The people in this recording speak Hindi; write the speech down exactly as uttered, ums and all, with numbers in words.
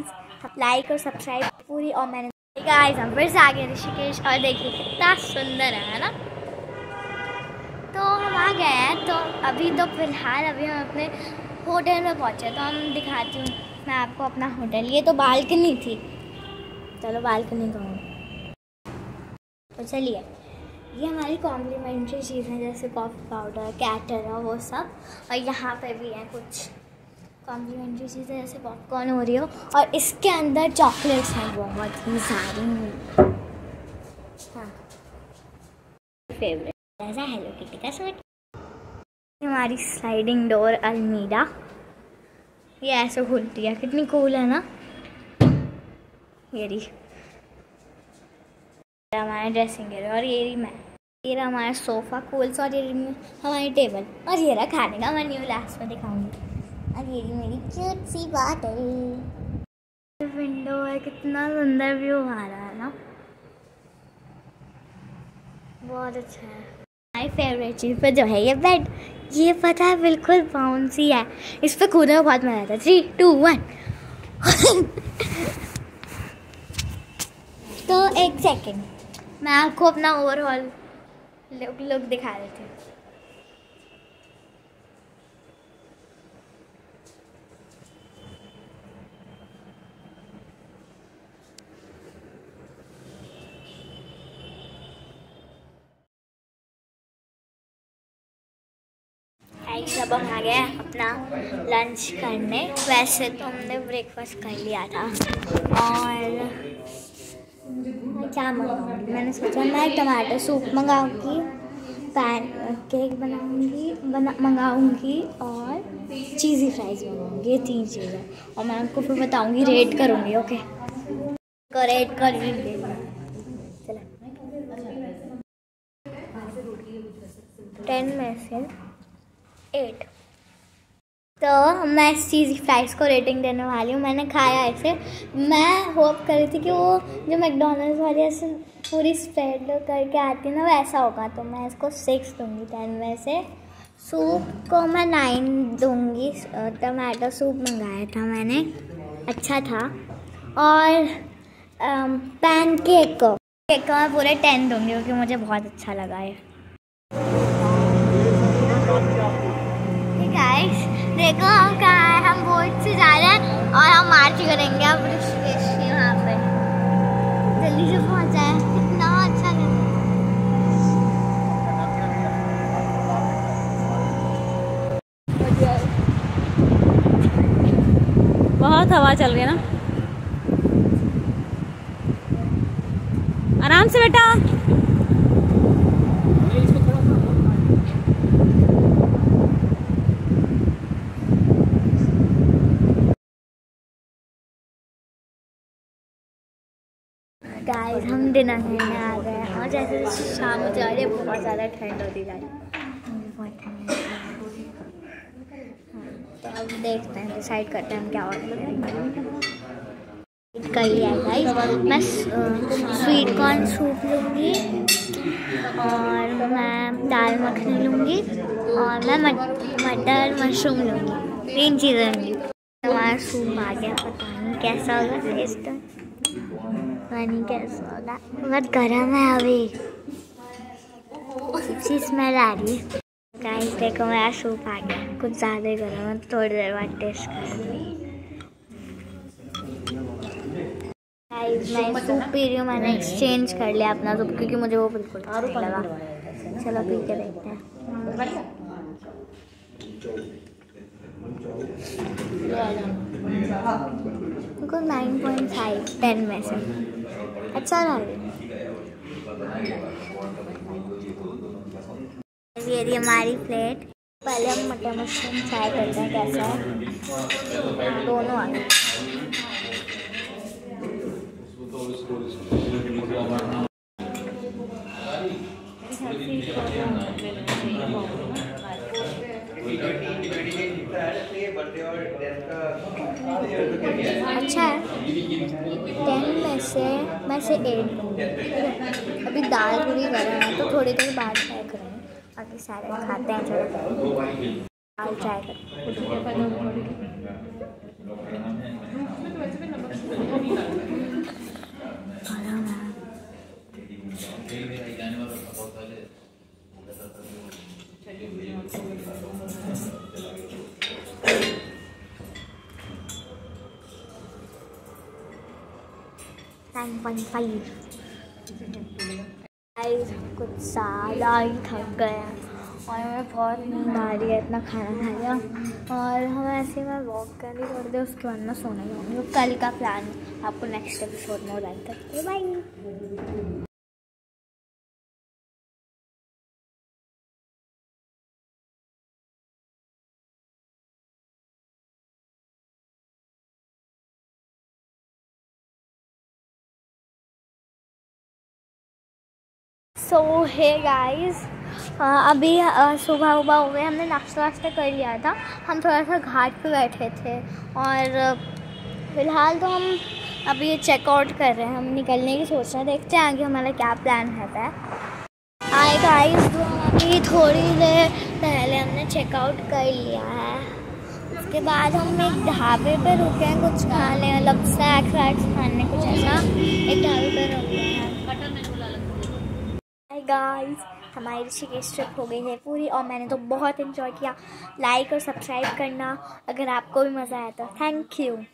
फ्रेंड्स, लाइक और सब्सक्राइब पूरी। और मैंने गाइस हम फिर से आ गए ऋषिकेश और देखिए कितना सुंदर है ना। तो हम आ गए हैं, तो अभी तो फिलहाल अभी हम अपने होटल में पहुँचे, तो हम दिखाती हूँ मैं आपको अपना होटल। ये तो बालकनी थी, चलो बालकनी कहूँ तो चलिए। ये हमारी कॉम्प्लीमेंट्री चीज़ें जैसे कॉफ़ी पाउडर, कैटर और वो सब। और यहाँ पे भी है कुछ कॉम्प्लीमेंट्री चीज़ें जैसे पॉपकॉर्न, ओरियो, और इसके अंदर चॉकलेट्स हैं बहुत ही सारी। हाँ, फेवरेट ऐसा हेलो किटी का सूट। हमारी स्लाइडिंग डोर अलमीरा, ये ऐसे खुलती है, कितनी कूल है ना। ये रही हमारा ड्रेसिंग एरिया, और ये रही मैं, ये रहा हमारा सोफ़ा कूल सा, और ये रही हमारी टेबल, और ये रहा खाने का मेन्यू, लास्ट में दिखाऊंगी। और ये रही मेरी क्यूट सी बॉटल। विंडो है, कितना सुंदर व्यू आ रहा है ना, बहुत अच्छा है। माई फेवरेट चीज़ पर जो है ये बेड, ये पता है बिल्कुल बाउंसी है, इस पर कूदने में बहुत मजा आता है। Three two one. तो एक सेकेंड मैं आपको अपना ओवरऑल लुक लुक दिखा देती हूँ। सब हम आ गए अपना लंच करने। वैसे तो हमने ब्रेकफास्ट कर लिया था, और क्या मंगाऊंगी, मैंने सोचा मैं टमाटर सूप मंगाऊंगी, पैन केक बनाऊंगी बना मंगाऊंगी और चीज़ी फ्राइज मंगाऊंगी। ये तीन चीज़ें, और मैं आपको फिर बताऊंगी, रेट करूंगी। ओके, को रेट कर लीजिए। चलो, टेन में से एट। तो मैं इस चीज़ी फ्राइज़ को रेटिंग देने वाली हूँ। मैंने खाया ऐसे, मैं होप कर रही थी कि वो जो मैकडोनल्ड्स वाली ऐसे पूरी स्प्रेड करके आती है ना, वैसा होगा। तो मैं इसको सिक्स दूँगी टेन में से। सूप को मैं नाइन दूँगी, टमाटो सूप मंगाया था मैंने, अच्छा था। और पैन केक को केक को मैं पूरे टेन दूँगी, क्योंकि मुझे बहुत अच्छा लगा है। गाइस देखो हम कहाँ हैं, हम बोट से जा रहे हैं और हम मार्च करेंगे अब ऋषिकेश के वहाँ पे। जल्दी से पहुँच जाए, कितना अच्छा लग रहा है। बहुत हवा चल रही है ना, आराम से बेटा। गाइस हम डिनर करने आ गए हैं, और जैसे जैसे शाम हो जा रही है बहुत ज़्यादा ठंड होती जा रही है, बहुत ठंड। तो अब देखते हैं, डिसाइड करते हैं हम क्या ऑर्डर करें। कर लिया है गाइस, मैं स्वीट कॉर्न सूप लूँगी, और मैं दाल मखनी लूँगी, और मैं मटर मशरूम लूँगी। तीन चीज़ें लूँगी। हमारा सूप आ गया, पता नहीं कैसा होगा टेस्ट, पानी कैसा होगा, बहुत गर्म है अभी, अच्छी स्मेल आ रही है। गाइस देखो मेरा सूप आ गया, कुछ ज़्यादा ही गर्म है, थोड़ी देर बाद टेस्ट करूँगी। गाइस मैं सूप पी रही हूँ, मैंने एक्सचेंज कर लिया अपना सूप, क्योंकि मुझे वो बिल्कुल नहीं लगा। चलो पी के देखते हैं। उनको नाइन पॉइंट फाइव टेन में से अच्छा रहा। ये रही हमारी प्लेट। पहले हम मटर मशरूम ट्राई करते हैं कैसा है, दोनों आ गए। अच्छा है, टेन में से मैं से एट दूँगी। अभी दाल पूरी गर्म है, तो थोड़ी देर बाद ट्राई करेंगे, बाकी सारे खाते हैं। चलो दाल ट्राई करें। Nine point five. कुछ ज़्यादा ही थक गए हैं और हमें बहुत नींद आ रही है, इतना खाना खा लिया और हम ऐसे में वॉक कर रही थोड़ी देर, उसके बाद मैं सोने जाऊँगी। तो कल का प्लान आपको नेक्स्ट एपिसोड में बताते हैं। बाय। सो हे गाइस, अभी uh, सुबह उबह हो गए, हमने नाश्ता वाश्ता कर लिया था। हम थोड़ा सा घाट पे बैठे थे और uh, फ़िलहाल तो हम अभी चेकआउट कर रहे हैं, हम निकलने की सोच रहे हैं। देखते हैं आगे हमारा क्या प्लान रहता है। हाय गाइस, तो हम अभी थोड़ी देर पहले हमने चेकआउट कर लिया है। उसके बाद हम एक ढाबे पे रुके हैं कुछ खाने, मतलब स्नैक्स वैक्स खाने, कुछ ऐसा एक ढाबे पे रुके हैं। हाय गाइस, हमारी ऋषिकेश ट्रिप हो गई है पूरी और मैंने तो बहुत एंजॉय किया। लाइक और सब्सक्राइब करना अगर आपको भी मज़ा आया तो। Thank you.